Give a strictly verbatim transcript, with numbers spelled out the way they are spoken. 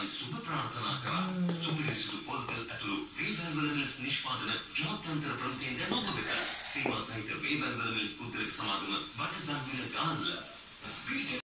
සුබ ප්‍රාර්ථනා කරා. සුපිරිසිදු පොල්තෙල් ඇතුළු වේවැල් වල මිලස් නිෂ්පාදන ජාත්‍යන්තර ප්‍රමුඛයින් දැන් ඔබ වෙත. සීමා සහිත වේවැල් වල මිලස් පුද්ගලික සමාගම වටදන් විල ගාල්ල.